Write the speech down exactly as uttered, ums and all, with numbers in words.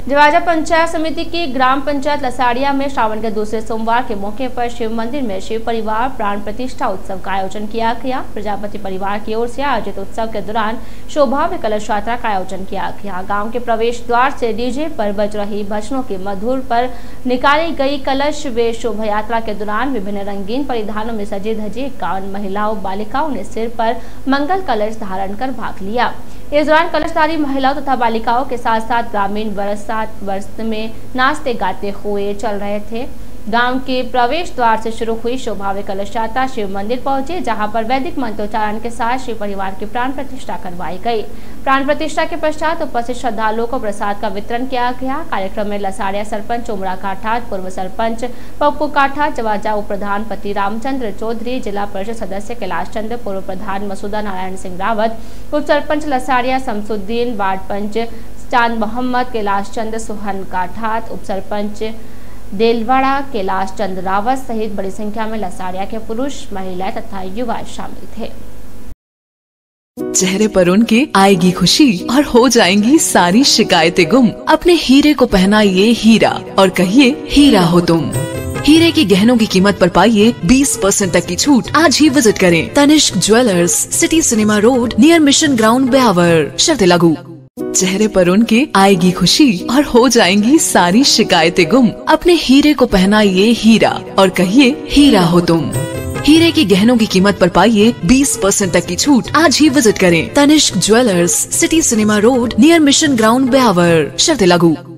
जवाजा पंचायत समिति की ग्राम पंचायत लसाड़िया में श्रावण के दूसरे सोमवार के मौके पर शिव मंदिर में शिव परिवार प्राण प्रतिष्ठा उत्सव का आयोजन किया गया। प्रजापति परिवार की ओर से आयोजित उत्सव के दौरान शोभाव्य कलश यात्रा का आयोजन किया गया। गांव के प्रवेश द्वार से डीजे पर बज रही भजनों की मधुर पर निकाली गई कलश व शोभा यात्रा के दौरान विभिन्न रंगीन परिधानों में सजे धजे इक्यावन महिलाओं बालिकाओं ने सिर पर मंगल कलश धारण कर भाग लिया। इस दौरान कलशधारी महिलाओं तथा बालिकाओं के साथ साथ ग्रामीण बरसात वर्ष में नाचते गाते हुए चल रहे थे। गांव के प्रवेश द्वार से शुरू हुई शोभाव्य कलश यात्रा शिव मंदिर पहुंचे, जहां पर वैदिक मंत्रोच्चारण के साथ शिव परिवार की प्राण प्रतिष्ठा करवाई गई। प्राण प्रतिष्ठा के पश्चात उपस्थित श्रद्धालुओं को प्रसाद का वितरण किया गया। कार्यक्रम में लसाड़िया सरपंच उमरा काठात, पूर्व सरपंच पप्पू काठात, जवाजा उप प्रधान पति रामचंद्र चौधरी, जिला परिषद सदस्य कैलाश चंद्र, पूर्व प्रधान मसूदा नारायण सिंह रावत, उप सरपंच लसाड़िया शमसुद्दीन, वार्ड पंच चांद मोहम्मद, कैलाश चंद्र सुहन काठात, उप सरपंच देलवाड़ा कैलाश चंद्र रावत सहित बड़ी संख्या में लसाड़िया के पुरुष, महिलाएं तथा युवा शामिल थे। चेहरे पर उनके आएगी खुशी और हो जाएंगी सारी शिकायतें गुम। अपने हीरे को पहनाइए हीरा और कहिए हीरा हो तुम। हीरे की गहनों की कीमत पर पाइए बीस परसेंट तक की छूट। आज ही विजिट करें Tanishq jewellers, city cinema road, near mission ground, Beawar. शर्तें लागू। चेहरे पर उनके आएगी खुशी और हो जाएंगी सारी शिकायतें गुम। अपने हीरे को पहनाइए हीरा और कहिए हीरा हो तुम। हीरे की गहनों की कीमत पर पाइए बीस परसेंट तक की छूट। आज ही विजिट करें Tanishq jewellers, city cinema road, near mission ground, Beawar. शर्तें लागू।